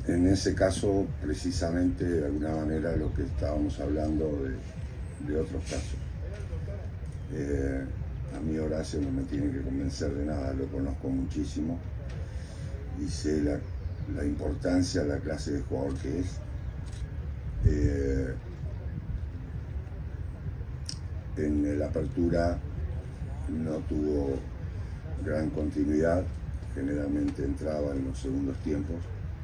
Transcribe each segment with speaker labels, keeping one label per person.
Speaker 1: En ese caso, precisamente, de alguna manera, lo que estábamos hablando de otros casos. A mí Horacio no me tiene que convencer de nada, lo conozco muchísimo y sé la importancia, la clase de jugador que es. En la apertura no tuvo gran continuidad, generalmente entraba en los segundos tiempos,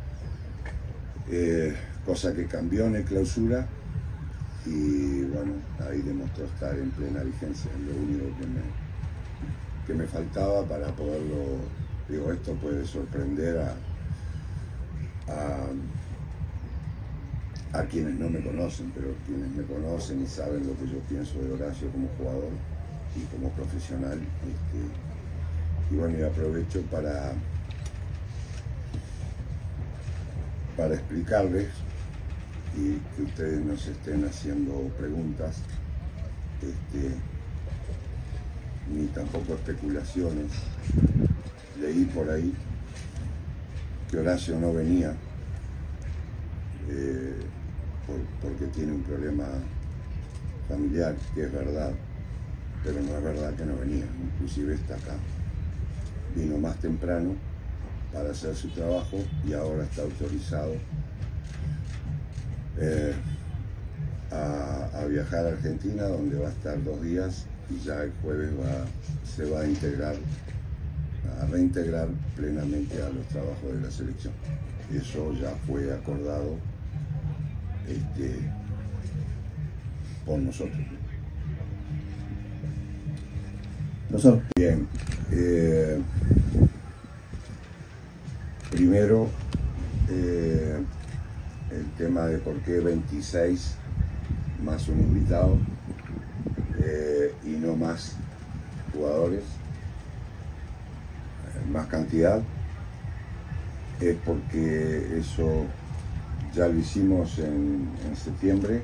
Speaker 1: cosa que cambió en el clausura y bueno, ahí demostró estar en plena vigencia. Lo único que me faltaba para poderlo, digo, esto puede sorprender a quienes no me conocen, pero quienes me conocen y saben lo que yo pienso de Horacio como jugador y como profesional. Y bueno, y aprovecho para explicarles y que ustedes nos estén haciendo preguntas, ni tampoco especulaciones. Leí por ahí que Horacio no venía porque tiene un problema familiar, que es verdad, pero no es verdad que no venía. Inclusive está acá. Vino más temprano para hacer su trabajo y ahora está autorizado a viajar a Argentina, donde va a estar 2 días y ya el jueves se va a reintegrar plenamente a los trabajos de la selección. Eso ya fue acordado por nosotros. Bien, primero el tema de por qué 26 más un invitado y no más jugadores, más cantidad, es porque eso ya lo hicimos en septiembre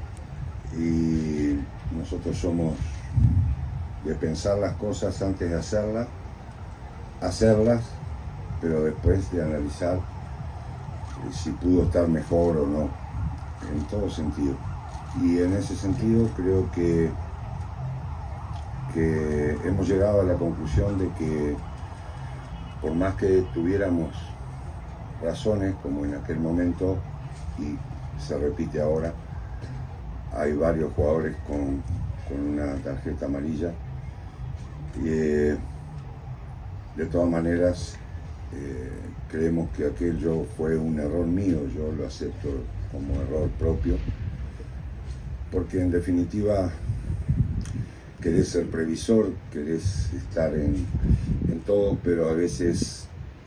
Speaker 1: y nosotros somos de pensar las cosas antes de hacerlas, pero después de analizar si pudo estar mejor o no, en todo sentido. Y en ese sentido creo que hemos llegado a la conclusión de que por más que tuviéramos razones, como en aquel momento, y se repite ahora, hay varios jugadores con una tarjeta amarilla, de todas maneras creemos que aquello fue un error mío, yo lo acepto como error propio, porque en definitiva querés ser previsor, querés estar en todo, pero a veces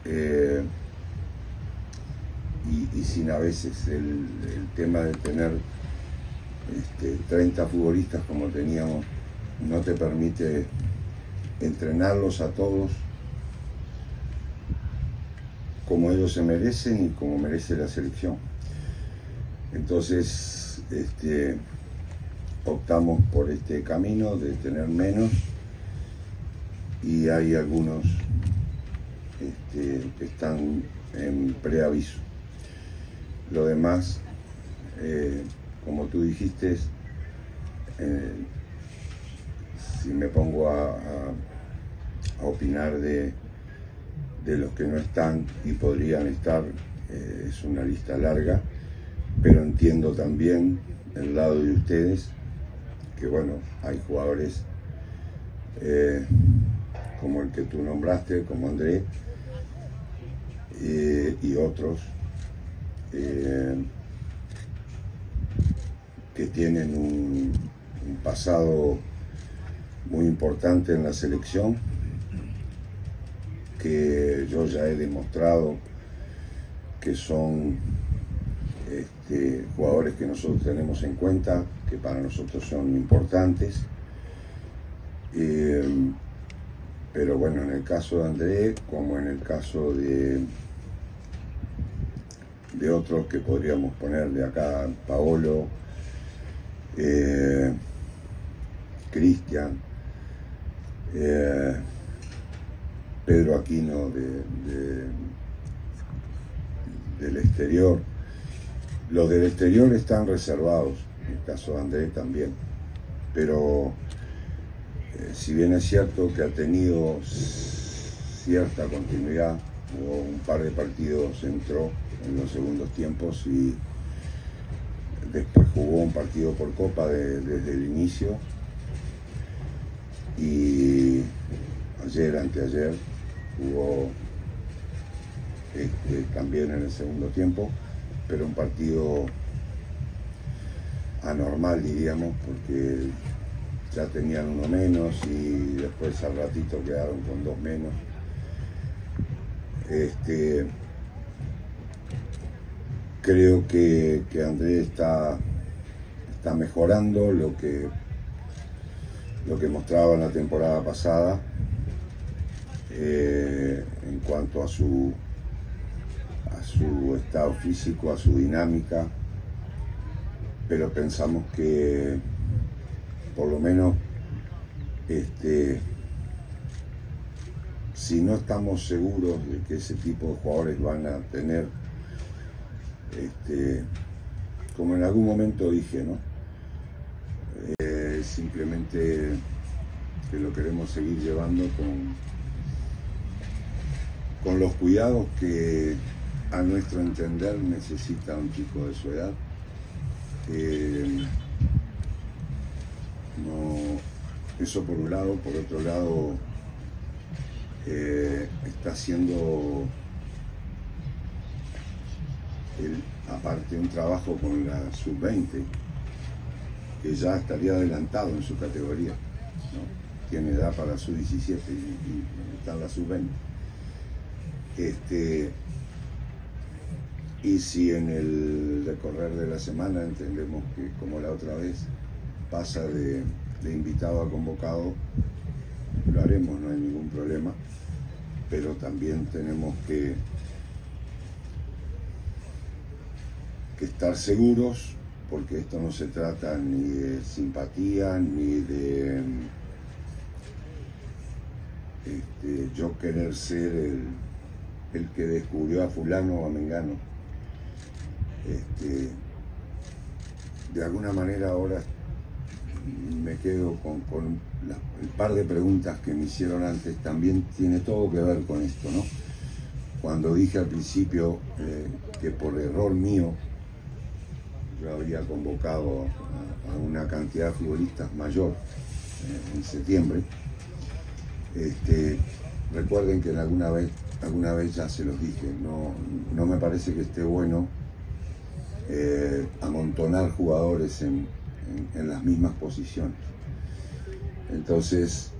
Speaker 1: y sin a veces el tema de tener 30 futbolistas como teníamos no te permite entrenarlos a todos como ellos se merecen y como merece la selección. Entonces optamos por este camino de tener menos y hay algunos que están en preaviso. Lo demás, como tú dijiste, si me pongo a opinar de los que no están y podrían estar, es una lista larga, pero entiendo también el lado de ustedes, que bueno, hay jugadores como el que tú nombraste, como André, y otros que tienen un pasado muy importante en la selección, que yo ya he demostrado que son jugadores que nosotros tenemos en cuenta, que para nosotros son importantes. Pero bueno, en el caso de André, como en el caso de otros que podríamos poner de acá, Paolo, Cristian, Pedro Aquino de del exterior. Los del exterior están reservados, en el caso de André también, pero si bien es cierto que ha tenido cierta continuidad, hubo un par de partidos, entró en los segundos tiempos y después jugó un partido por Copa desde el inicio, y ayer, anteayer, jugó también en el segundo tiempo, pero un partido anormal, diríamos, porque ya tenían uno menos y después al ratito quedaron con dos menos. Creo que André está mejorando lo que mostraba en la temporada pasada en cuanto a su estado físico, a su dinámica, pero pensamos que por lo menos si no estamos seguros de que ese tipo de jugadores van a tener, como en algún momento dije, ¿no? Simplemente que lo queremos seguir llevando con los cuidados que a nuestro entender necesita un chico de su edad. Eso por un lado. Por otro lado, está haciendo aparte un trabajo con la sub-20, que ya estaría adelantado en su categoría, ¿no? Tiene edad para sub-17 y está en la sub-20. Y si en el decorrer de la semana entendemos que, como la otra vez, pasa de invitado a convocado, lo haremos, no hay ningún problema, pero también tenemos que estar seguros, porque esto no se trata ni de simpatía, ni de yo querer ser el que descubrió a fulano o a mengano. De alguna manera ahora me quedo con el par de preguntas que me hicieron antes, también tiene todo que ver con esto, ¿no? Cuando dije al principio que por error mío yo había convocado a una cantidad de futbolistas mayor en septiembre, recuerden que alguna vez ya se los dije, no me parece que esté bueno amontonar jugadores en las mismas posiciones. Entonces,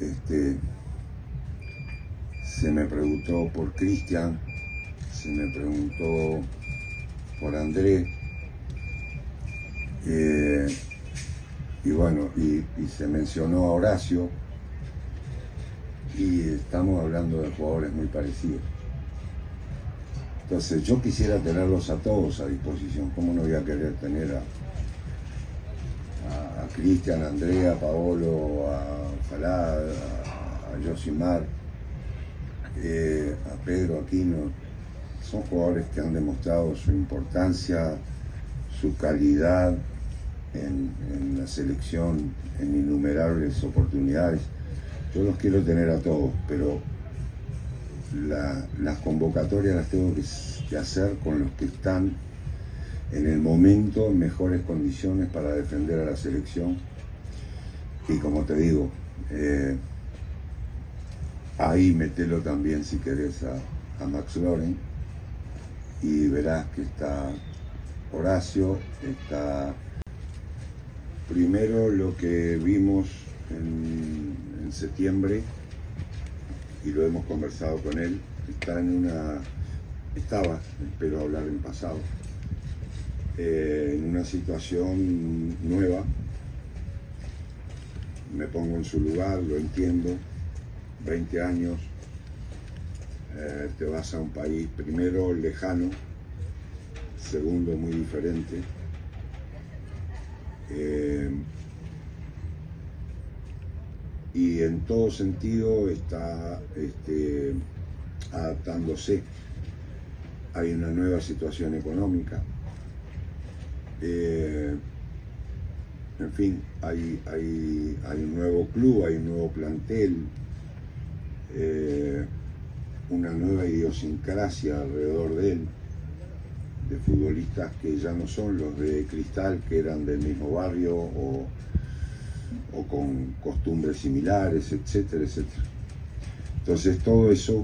Speaker 1: se me preguntó por Cristian, se me preguntó por André, y bueno, y se mencionó a Horacio, y estamos hablando de jugadores muy parecidos. Entonces yo quisiera tenerlos a todos a disposición. ¿Cómo no voy a querer tener a Cristian, a Andrea, a Paolo, ojalá, a Josimar, a Pedro Aquino? Son jugadores que han demostrado su importancia, su calidad en la selección, en innumerables oportunidades. Yo los quiero tener a todos, pero las convocatorias las tengo que hacer con los que están en el momento en mejores condiciones para defender a la selección. Y como te digo, ahí metelo también si querés a Max Loren, y verás que está Horacio, está primero lo que vimos en septiembre, y lo hemos conversado con él, estaba, espero hablar en pasado, en una situación nueva. Me pongo en su lugar, lo entiendo. 20 años, te vas a un país primero lejano, segundo muy diferente, y en todo sentido está adaptándose. hay una nueva situación económica, en fin, hay un nuevo club, hay un nuevo plantel, una nueva idiosincrasia alrededor de él, de futbolistas que ya no son los de Cristal, que eran del mismo barrio o con costumbres similares, etcétera, etcétera. Entonces todo eso,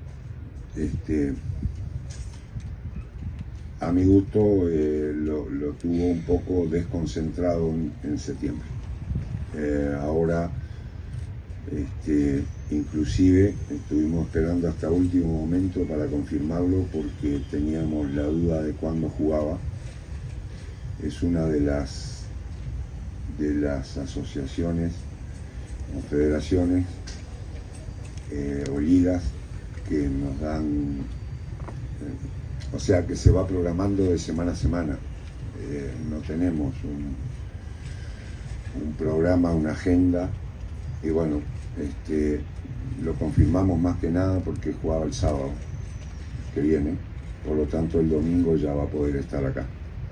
Speaker 1: a mi gusto, lo tuvo un poco desconcentrado en septiembre. Ahora, inclusive estuvimos esperando hasta último momento para confirmarlo porque teníamos la duda de cuándo jugaba. Es una de las asociaciones o federaciones o ligas que nos dan, o sea que se va programando de semana a semana. No tenemos un programa, una agenda, y bueno, lo confirmamos más que nada porque jugaba el sábado que viene, por lo tanto el domingo ya va a poder estar acá.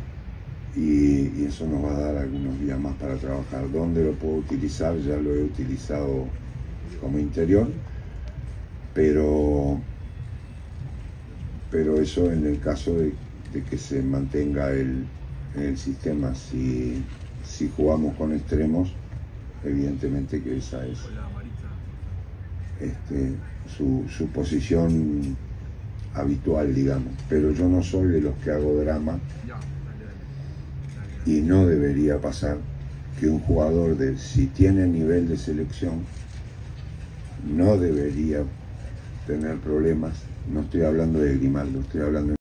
Speaker 1: Y eso nos va a dar algunos días más para trabajar. ¿Dónde lo puedo utilizar? Ya lo he utilizado como interior, pero eso en el caso de que se mantenga el sistema. Si jugamos con extremos, evidentemente que esa es su posición habitual, digamos. Pero yo no soy de los que hago drama, y no debería pasar que un jugador, si tiene nivel de selección, no debería tener problemas. No estoy hablando de Grimaldo, estoy hablando